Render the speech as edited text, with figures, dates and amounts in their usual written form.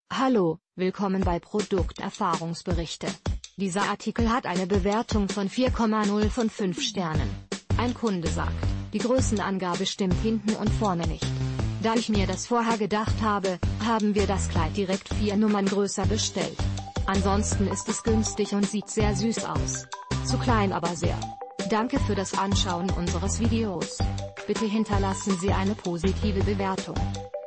Hallo, willkommen bei Produkterfahrungsberichte. Dieser Artikel hat eine Bewertung von 4,0 von 5 Sternen. Ein Kunde sagt, die Größenangabe stimmt hinten und vorne nicht. Da ich mir das vorher gedacht habe, haben wir das Kleid direkt 4 Nummern größer bestellt. Ansonsten ist es günstig und sieht sehr süß aus. Zu klein aber sehr. Danke für das Anschauen unseres Videos. Bitte hinterlassen Sie eine positive Bewertung.